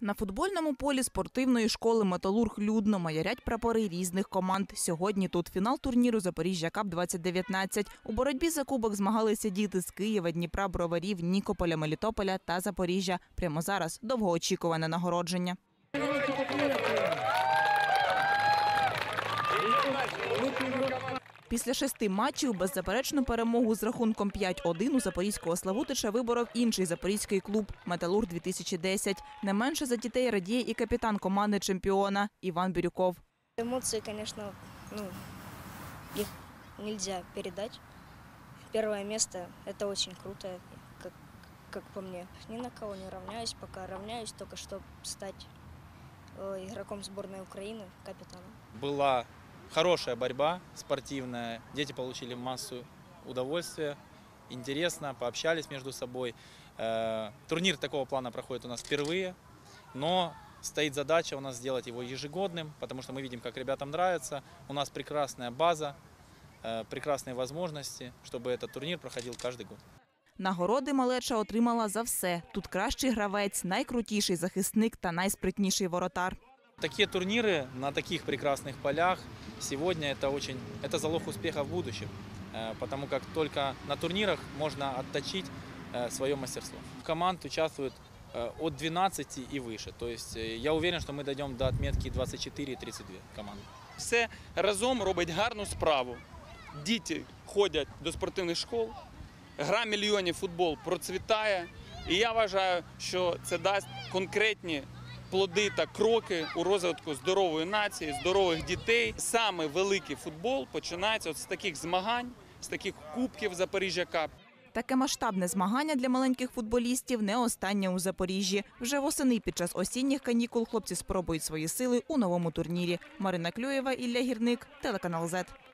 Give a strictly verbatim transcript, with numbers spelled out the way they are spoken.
На футбольному полі спортивної школи «Металург» людно маярять прапори різних команд. Сьогодні тут фінал турніру «Запоріжжя Кап двадцять дев'ятнадцять». У боротьбі за кубок змагалися діти з Києва, Дніпра, Броварів, Нікополя, Мелітополя та Запоріжжя. Прямо зараз довгоочікуване нагородження. Після шести матчів беззаперечну перемогу з рахунком п'ять один у запорізького Славутича виборов інший запорізький клуб «Металург дві тисячі десять». Не менше за дітей радіє і капітан команди чемпіона Іван Бирюков. Емоції, звісно, ну, їх не можна передати. Перше місце – це дуже круто, як, як по мені. Ні на кого не рівняюсь, поки рівняюсь, тільки щоб стати ігроком збірної України, капітаном. Була хорошая борьба спортивная, дети получили массу удовольствия, интересно, пообщались между собой. Турнир такого плана проходит у нас впервые, но стоит задача у нас сделать его ежегодным, потому что мы видим, как ребятам нравится. У нас прекрасная база, прекрасные возможности, чтобы этот турнир проходил каждый год. Нагороди малеча отримала за все. Тут кращий гравець, найкрутіший захисник та найспритніший воротар. Такие турниры на таких прекрасных полях сегодня это очень, это залог успеха в будущем, потому как только на турнирах можно отточить свое мастерство. Команд участвует от двенадцати и выше, то есть я уверен, что мы дойдем до отметки двадцять чотири - тридцять дві команди. Все разом робить гарну справу. Діти ходять до спортивних школ, гра мільйонів футбол процвітає, і я вважаю, що це дасть конкретні плоди та кроки у розвитку здорової нації, здорових дітей. Саме великий футбол починається от з таких змагань, з таких кубків «Запоріжжя Кап». Таке масштабне змагання для маленьких футболістів не останнє у Запоріжжі. Вже восени під час осінніх канікул хлопці спробують свої сили у новому турнірі. Марина Клюєва, Ілля Гірник, телеканал «Зет».